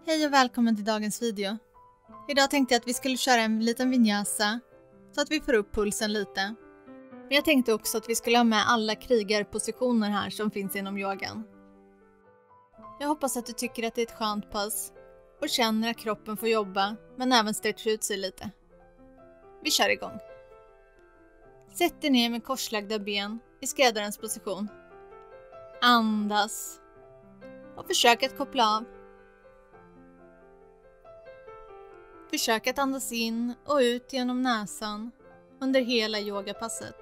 Hej och välkommen till dagens video. Idag tänkte jag att vi skulle köra en liten vinyasa så att vi får upp pulsen lite. Men jag tänkte också att vi skulle ha med alla krigarpositioner här som finns inom yogan. Jag hoppas att du tycker att det är ett skönt pass och känner att kroppen får jobba men även stretcha ut sig lite. Vi kör igång. Sätt dig ner med korslagda ben i skräddarens position. Andas och försök att koppla av. Försök att andas in och ut genom näsan under hela yogapasset.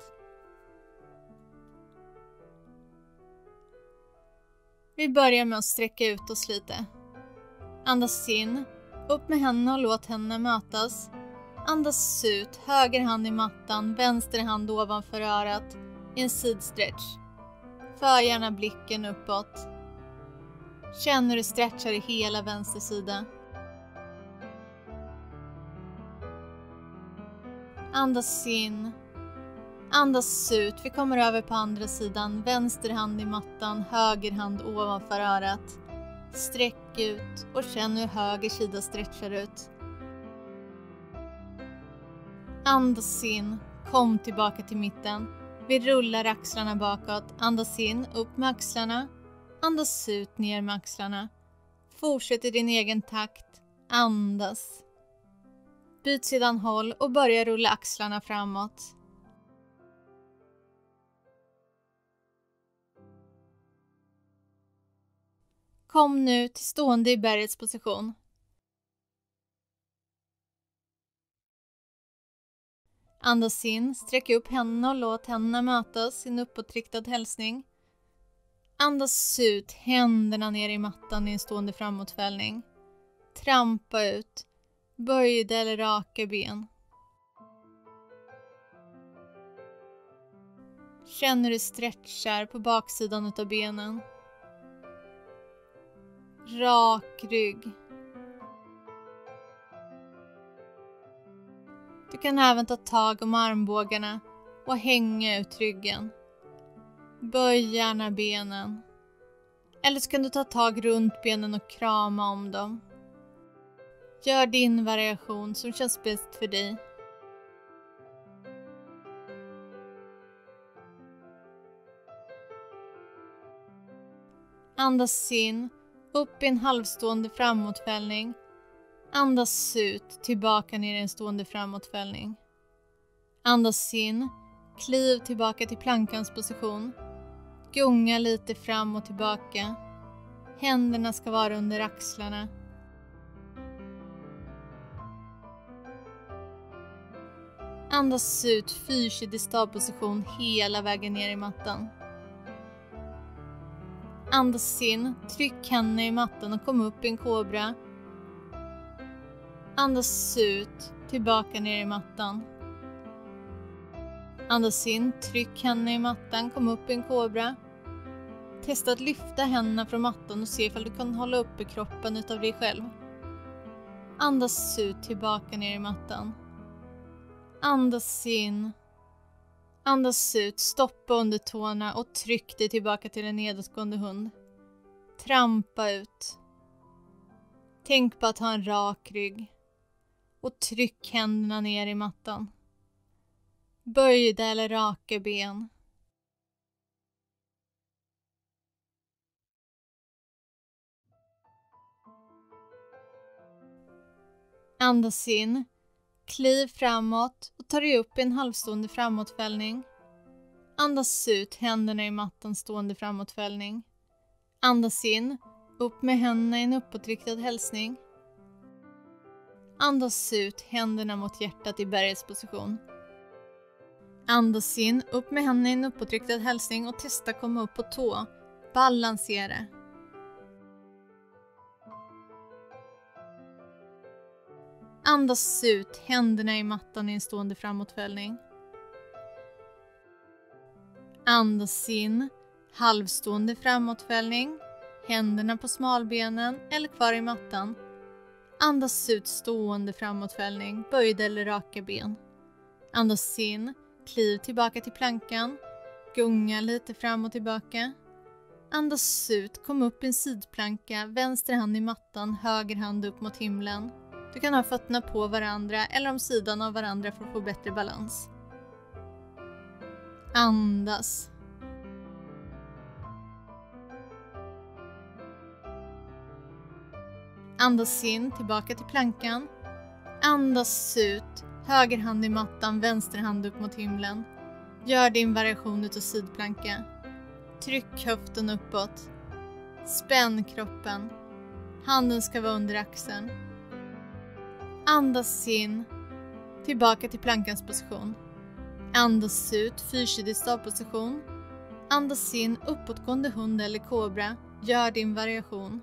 Vi börjar med att sträcka ut oss lite. Andas in, upp med händerna och låt händerna mötas. Andas ut, höger hand i mattan, vänster hand ovanför örat i en sidstretch. För gärna blicken uppåt. Känn hur du stretchar i hela vänster sida. Andas in. Andas ut. Vi kommer över på andra sidan. Vänster hand i mattan, höger hand ovanför örat. Sträck ut och känn hur höger sida stretchar ut. Andas in. Kom tillbaka till mitten. Vi rullar axlarna bakåt. Andas in, upp med axlarna. Andas ut, ner med axlarna. Fortsätt i din egen takt. Andas. Byt sidan håll och börja rulla axlarna framåt. Kom nu till stående i bergets position. Andas in, sträck upp händerna och låt händerna mötas i en uppåtriktad hälsning. Andas ut, händerna ner i mattan i en stående framåtfällning. Trampa ut. Böjda eller raka ben. Känn hur du stretchar på baksidan av benen. Rak rygg. Du kan även ta tag om armbågarna och hänga ut ryggen. Böj gärna benen. Eller så kan du ta tag runt benen och krama om dem. Gör din variation som känns bäst för dig. Andas in, upp i en halvstående framåtfällning. Andas ut, tillbaka ner i en stående framåtfällning. Andas in, kliv tillbaka till plankans position. Gunga lite fram och tillbaka. Händerna ska vara under axlarna. Andas ut, fyrsidig stavposition hela vägen ner i mattan. Andas in, tryck händerna i mattan och kom upp i en kobra. Andas ut, tillbaka ner i mattan. Andas in, tryck händerna i mattan, kom upp i en kobra. Testa att lyfta händerna från mattan och se ifall du kan hålla uppe kroppen utav dig själv. Andas ut, tillbaka ner i mattan. Andas in. Andas ut, stoppa under tårna och tryck dig tillbaka till en nedåtgående hund. Trampa ut. Tänk på att ha en rak rygg. Och tryck händerna ner i mattan. Böjda eller raka ben. Andas in. Kliv framåt och ta dig upp i en halvstående framåtfällning. Andas ut, händerna i mattan, stående framåtfällning. Andas in, upp med händerna i en uppåtriktad hälsning. Andas ut, händerna mot hjärtat i bergets position. Andas in, upp med händerna i en uppåtriktad hälsning och testa komma upp på tå. Balansera. Andas ut, händerna i mattan i en stående framåtfällning. Andas in, halvstående framåtfällning, händerna på smalbenen eller kvar i mattan. Andas ut, stående framåtfällning, böjda eller raka ben. Andas in, kliv tillbaka till plankan, gunga lite fram och tillbaka. Andas ut, kom upp i en sidplanka, vänster hand i mattan, höger hand upp mot himlen. Du kan ha fötterna på varandra eller om sidan av varandra för att få bättre balans. Andas. Andas in, tillbaka till plankan. Andas ut, höger hand i mattan, vänster hand upp mot himlen. Gör din variation utav sidplanka. Tryck höften uppåt. Spänn kroppen. Handen ska vara under axeln. Andas in, tillbaka till plankans position. Andas ut, fyrsidig stavposition. Andas in, uppåtgående hund eller kobra. Gör din variation.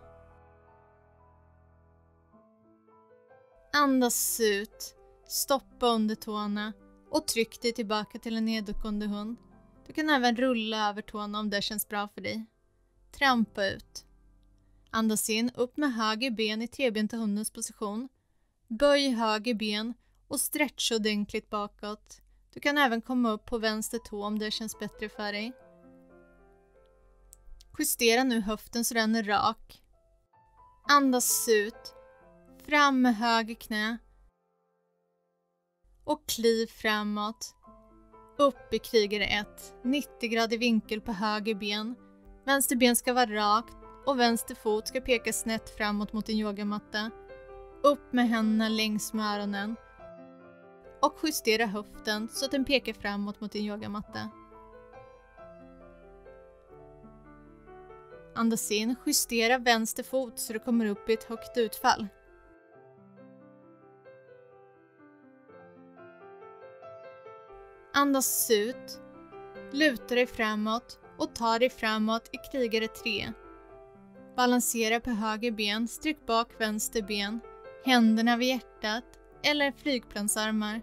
Andas ut, stoppa under tårna och tryck dig tillbaka till en nedåtgående hund. Du kan även rulla över tårna om det känns bra för dig. Trampa ut. Andas in, upp med höger ben i trebenta hundens position. Böj höger ben och stretcha ordentligt bakåt. Du kan även komma upp på vänster tå om det känns bättre för dig. Justera nu höften så den är rak. Andas ut. Fram med höger knä. Och kliv framåt. Upp i krigare 1. 90-gradig vinkel på höger ben. Vänster ben ska vara rakt och vänster fot ska peka snett framåt mot din yogamatta. Upp med händerna längs med öronen. Och justera höften så att den pekar framåt mot din yogamatta. Andas in, justera vänster fot så du kommer upp i ett högt utfall. Andas ut, luta dig framåt och ta dig framåt i krigare 3. Balansera på höger ben, sträck bak vänster ben, händerna vid hjärtat eller flygplansarmar.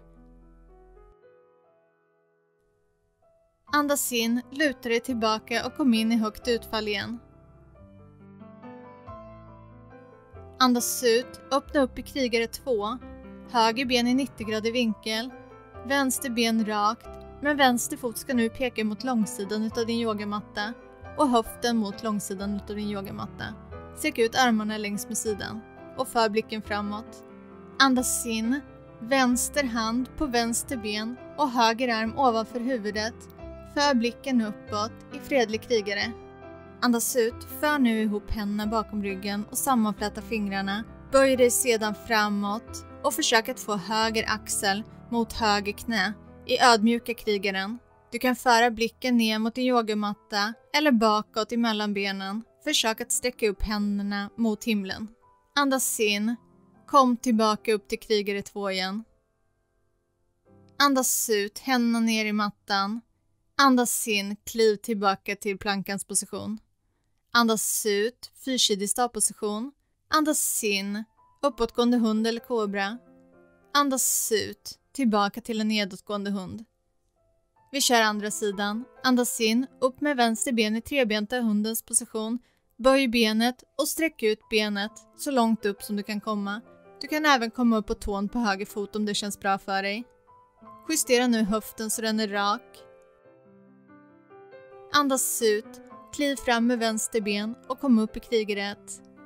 Andas in, luta dig tillbaka och kom in i högt utfall igen. Andas ut, öppna upp i krigare 2, höger ben i 90-gradig vinkel. Vänster ben rakt, men vänster fot ska nu peka mot långsidan utav din yogamatta och höften mot långsidan utav din yogamatta. Sträck ut armarna längs med sidan och för blicken framåt. Andas in, vänster hand på vänster ben och höger arm ovanför huvudet. För blicken uppåt i fredlig krigare. Andas ut, för nu ihop händerna bakom ryggen och sammanfläta fingrarna. Böj dig sedan framåt och försök att få höger axel mot höger knä i ödmjuka krigaren. Du kan föra blicken ner mot din yogamatta eller bakåt emellan benen. Försök att sträcka upp händerna mot himlen. Andas in, kom tillbaka upp till krigare 2 igen. Andas ut, händerna ner i mattan. Andas in, kliv tillbaka till plankans position. Andas ut, fyrsidig stavposition. Andas in, uppåtgående hund eller kobra. Andas ut, tillbaka till en nedåtgående hund. Vi kör andra sidan. Andas in, upp med vänster ben i trebenta hundens position. Böj benet och sträck ut benet så långt upp som du kan komma. Du kan även komma upp på tån på höger fot om det känns bra för dig. Justera nu höften så den är rak. Andas ut, kliv fram med vänster ben och kom upp i krigare 1.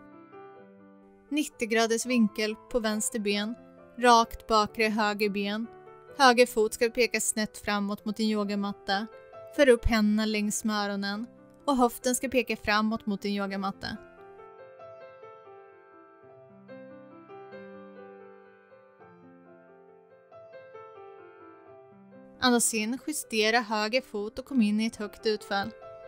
90 graders vinkel på vänster ben, rakt bakre höger ben. Höger fot ska peka snett framåt mot din yogamatta. För upp händerna längs med öronen och höften ska peka framåt mot din yogamatta. Andas in, justera höger fot och kom in i ett högt utfall.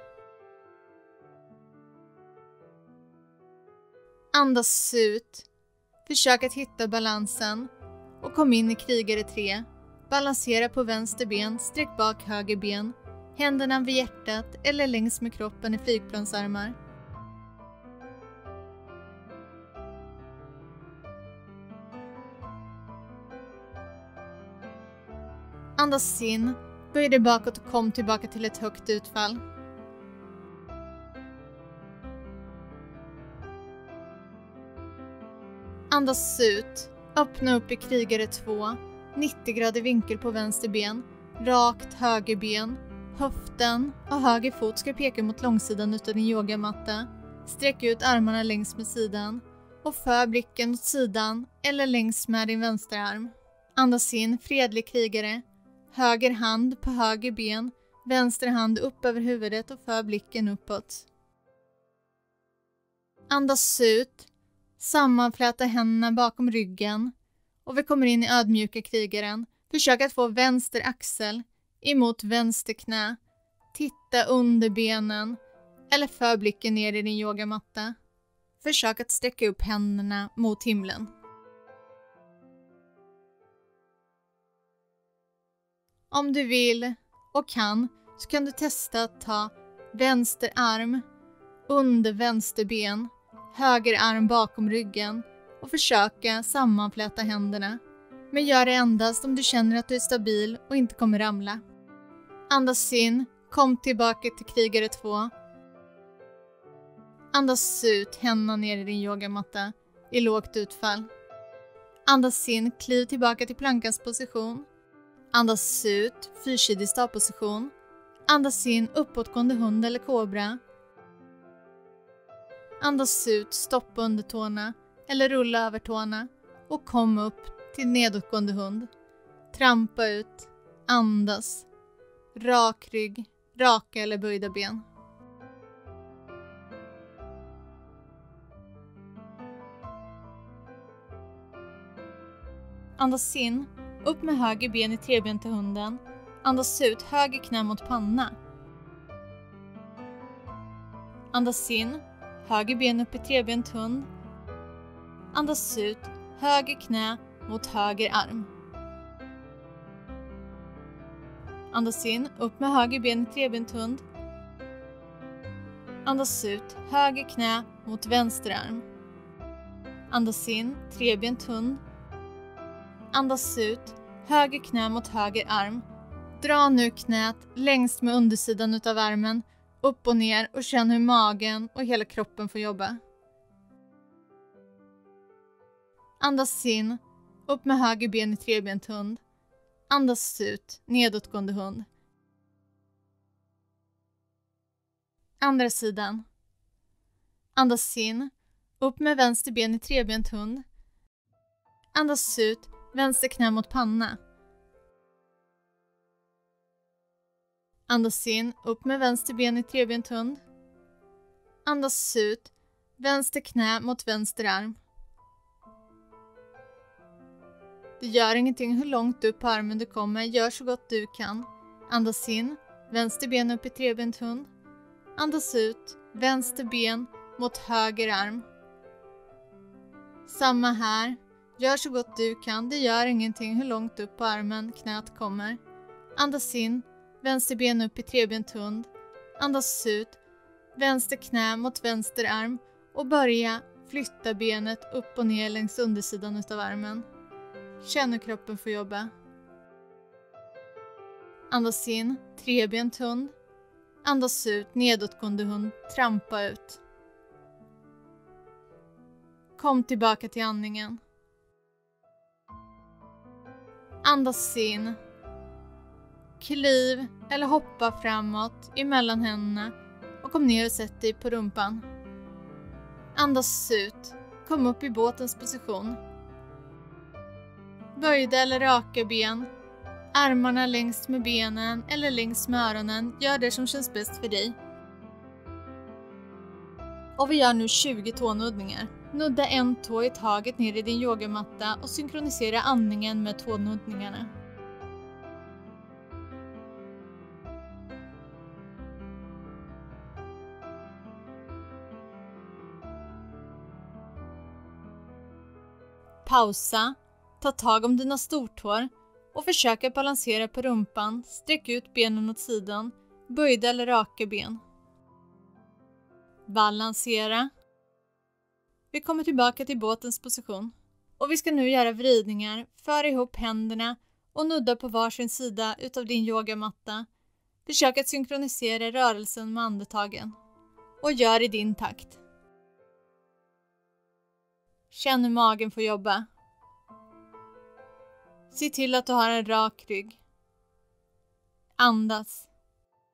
Andas ut. Försök att hitta balansen och kom in i krigare 3. Balansera på vänster ben, sträck bak höger ben. Händerna vid hjärtat eller längs med kroppen i flygplansarmar. Andas in, böj dig bakåt och kom tillbaka till ett högt utfall. Andas ut, öppna upp i krigare 2, 90 grader vinkel på vänster ben, rakt höger ben, Höften och höger fot ska peka mot långsidan utav din yogamatta. Sträck ut armarna längs med sidan och för blicken mot sidan eller längs med din vänsterarm. Andas in, fredlig krigare. Höger hand på höger ben, vänster hand upp över huvudet och för blicken uppåt. Andas ut, sammanfläta händerna bakom ryggen och vi kommer in i ödmjuka krigaren. Försök att få vänster axel emot vänster knä. Titta under benen eller för blicken ner i din yogamatta. Försök att sträcka upp händerna mot himlen. Om du vill och kan så kan du testa att ta vänster arm under vänster ben, höger arm bakom ryggen och försöka sammanfläta händerna. Men gör det endast om du känner att du är stabil och inte kommer ramla. Andas in, kom tillbaka till krigare 2. Andas ut, händerna ner i din yogamatta i lågt utfall. Andas in, kliv tillbaka till plankans position. Andas ut, fyrsidig stavposition. Andas in, uppåtgående hund eller kobra. Andas ut, stoppa under tårna eller rulla över tårna och kom upp till nedåtgående hund. Trampa ut, andas. Rak rygg, raka eller böjda ben. Andas in, upp med höger ben i trebenta hunden. Andas ut, höger knä mot panna. Andas in, höger ben upp i trebent hund. Andas ut, höger knä mot höger arm. Andas in, upp med höger ben i trebent hund. Andas ut, höger knä mot vänster arm. Andas in, trebent hund. Andas ut, höger knä mot höger arm. Dra nu knät längst med undersidan utav armen, upp och ner och känn hur magen och hela kroppen får jobba. Andas in, upp med höger ben i trebent hund. Andas ut, nedåtgående hund. Andra sidan. Andas in, upp med vänster ben i trebent hund. Andas ut, vänster knä mot panna. Andas in, upp med vänster ben i trebent hund. Andas ut, vänster knä mot vänster arm. Det gör ingenting hur långt upp på armen du kommer, gör så gott du kan. Andas in, vänster ben upp i trebent hund. Andas ut, vänster ben mot höger arm. Samma här, gör så gott du kan, det gör ingenting hur långt upp på armen knät kommer. Andas in, vänster ben upp i trebent hund. Andas ut, vänster knä mot vänster arm och börja flytta benet upp och ner längs undersidan utav armen. Känn hur kroppen får jobba. Andas in, trebent hund. Andas ut, nedåtgående hund, trampa ut. Kom tillbaka till andningen. Andas in. Kliv eller hoppa framåt emellan händerna och kom ner och sätt dig på rumpan. Andas ut. Kom upp i båtens position. Böjda eller raka ben. Armarna längs med benen eller längs med öronen. Gör det som känns bäst för dig. Och vi gör nu 20 tånuddningar. Nudda en tå i taget ner i din yogamatta och synkronisera andningen med tånuddningarna. Pausa, ta tag om dina stortår och försök att balansera på rumpan, sträck ut benen åt sidan, böjda eller raka ben. Balansera. Vi kommer tillbaka till båtens position och vi ska nu göra vridningar, för ihop händerna och nudda på varsin sida utav din yogamatta. Försök att synkronisera rörelsen med andetagen och gör i din takt. Känn hur magen får jobba. Se till att du har en rak rygg. Andas.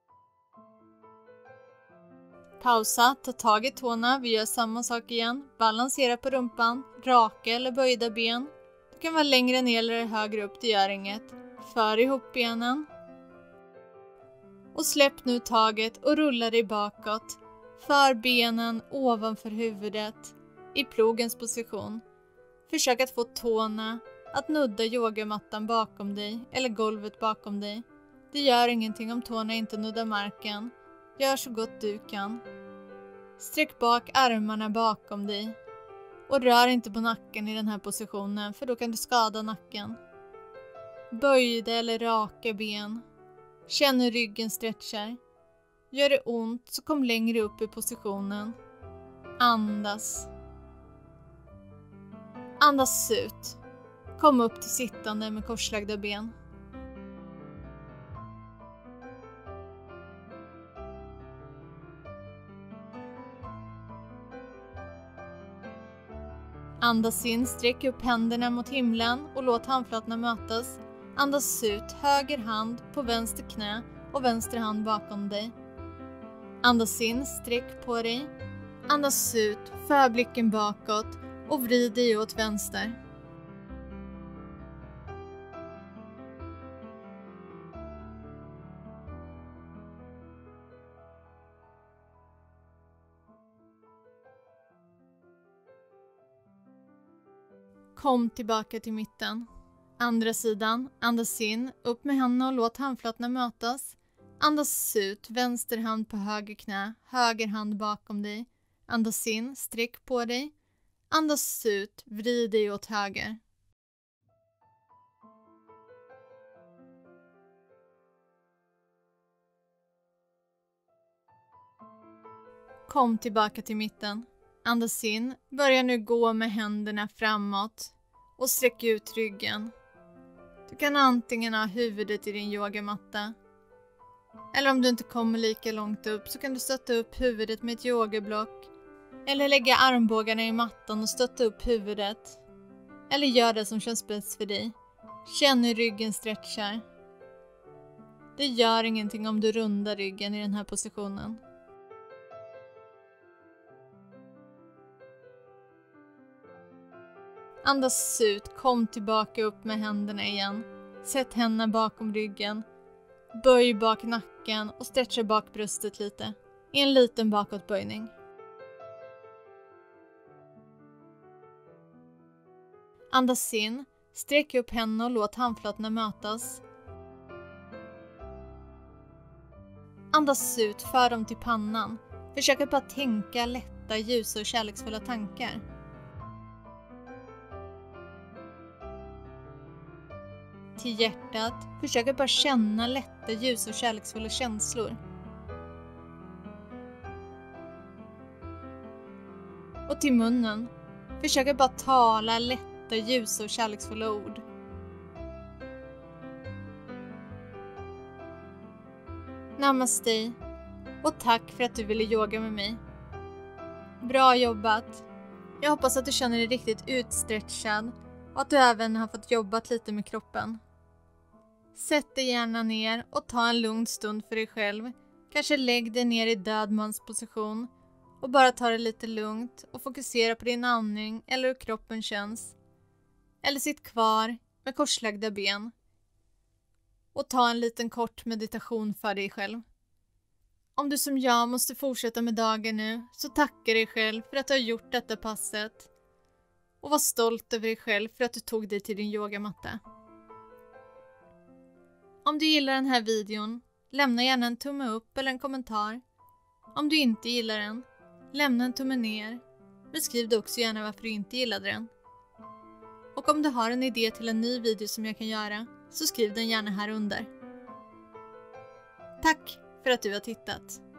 Pausa, ta tag i tårna, vi gör samma sak igen. Balansera på rumpan, raka eller böjda ben. Du kan vara längre ner eller högre upp, det gör inget. För ihop benen. Och släpp nu taget och rulla dig bakåt. För benen ovanför huvudet i plogens position. Försök att få tårna att nudda yogamattan bakom dig eller golvet bakom dig. Det gör ingenting om tårna inte nuddar marken. Gör så gott du kan. Sträck bak armarna bakom dig. Och rör inte på nacken i den här positionen för då kan du skada nacken. Böjda eller raka ben. Känn hur ryggen stretchar. Gör det ont så kom längre upp i positionen. Andas. Andas ut. Kom upp till sittande med korslagda ben. Andas in, sträck upp händerna mot himlen och låt handflatorna mötas. Andas ut, höger hand på vänster knä och vänster hand bakom dig. Andas in, sträck på dig. Andas ut, för blicken bakåt och vrid dig åt vänster. Kom tillbaka till mitten. Andra sidan, andas in, upp med händerna och låt handflatorna mötas. Andas ut, vänster hand på höger knä, höger hand bakom dig. Andas in, sträck på dig. Andas ut, vrid dig åt höger. Kom tillbaka till mitten. Andas in, börja nu gå med händerna framåt och sträck ut ryggen. Du kan antingen ha huvudet i din yogamatta. Eller om du inte kommer lika långt upp så kan du stötta upp huvudet med ett yogablock. Eller lägga armbågarna i mattan och stötta upp huvudet. Eller gör det som känns bäst för dig. Känn hur ryggen stretchar. Det gör ingenting om du rundar ryggen i den här positionen. Andas ut, kom tillbaka upp med händerna igen. Sätt händerna bakom ryggen. Böj bak nacken och stretcha bak bröstet lite. I en liten bakåtböjning. Andas in, sträck upp händerna och låt handflatorna mötas. Andas ut, för dem till pannan. Försök att bara tänka lätta, ljusa och kärleksfulla tankar. Till hjärtat, försök att bara känna lätta, ljusa och kärleksfulla känslor. Och till munnen, försök att bara tala lätta, ljusa och kärleksfulla ord. Namaste och tack för att du ville yoga med mig. Bra jobbat! Jag hoppas att du känner dig riktigt utstretchad och att du även har fått jobbat lite med kroppen. Sätt dig gärna ner och ta en lugn stund för dig själv. Kanske lägg dig ner i dödmansposition och bara ta det lite lugnt och fokusera på din andning eller hur kroppen känns. Eller sitt kvar med korslagda ben och ta en liten kort meditation för dig själv. Om du som jag måste fortsätta med dagen nu så tacka dig själv för att du har gjort detta passet och var stolt över dig själv för att du tog dig till din yogamatta. Om du gillar den här videon, lämna gärna en tumme upp eller en kommentar. Om du inte gillar den, lämna en tumme ner. Beskriv då också gärna varför du inte gillade den. Och om du har en idé till en ny video som jag kan göra, så skriv den gärna här under. Tack för att du har tittat!